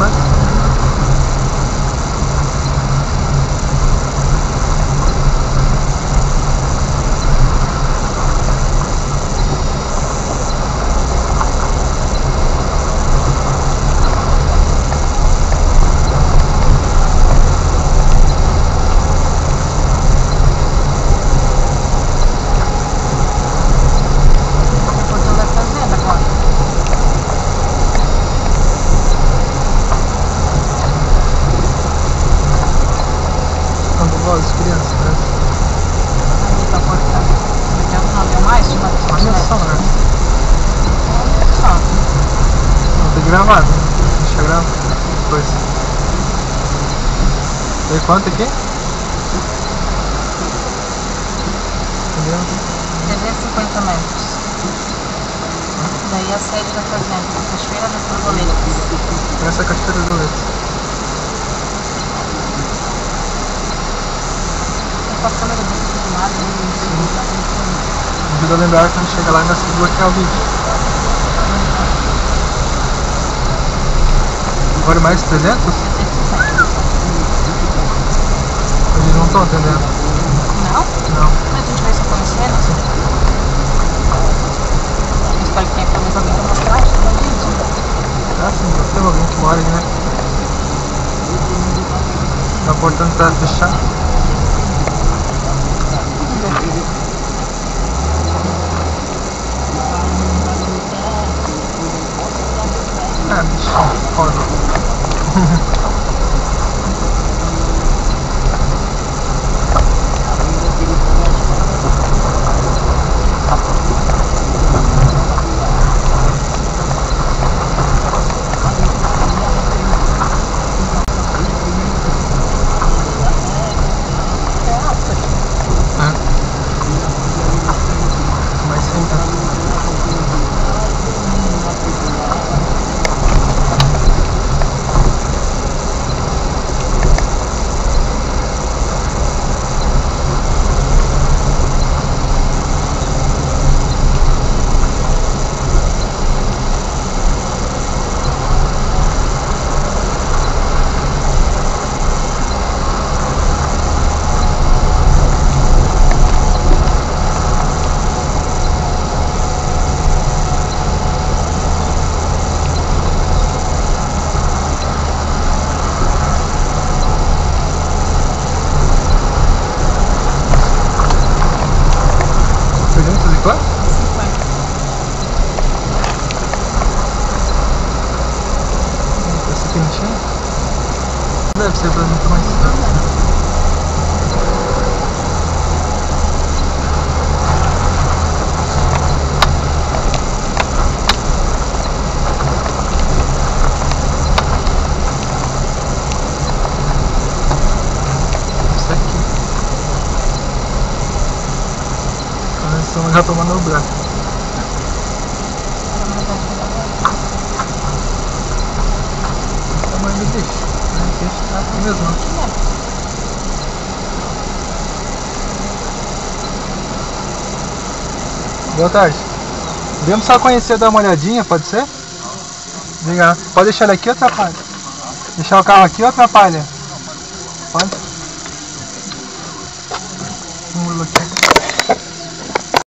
né? As crianças, né? Aí tá cortando. Não deu mais de uma Olha só, né? Olha só. Não tem gravado, né? Deixa eu gravar depois. Tem quanto aqui? Entendeu? 350 metros. Daí a sede da fazenda, a Cachoeira das Borboletas. Essa é a Cachoeira das Borboletas. Com a câmera do filmado, Ajuda a lembrar quando chega lá ainda se desbloquear o vídeo. Agora mais 300? 360. Eles não estão atendendo. Não? Não. Mas a gente vai se conhecendo? Sim. Eu espero que tenha pelo menos alguém pra mostrar isso no vídeo. Ah, sim, deve ter alguém que mora aí, né? A porta não tá fechada. Ah, bicho, foda. Mas sim, tá. Quanto? 50. Esse quentinho? Deve ser pra muito mais tarde. Isso aqui. Começamos já tomando o branco. O tamanho do peixe. O peixe tá aqui mesmo. Boa tarde. Viemos só conhecer, dar uma olhadinha, pode ser? Liga. Pode deixar ele aqui ou atrapalha? Deixar o carro aqui ou atrapalha?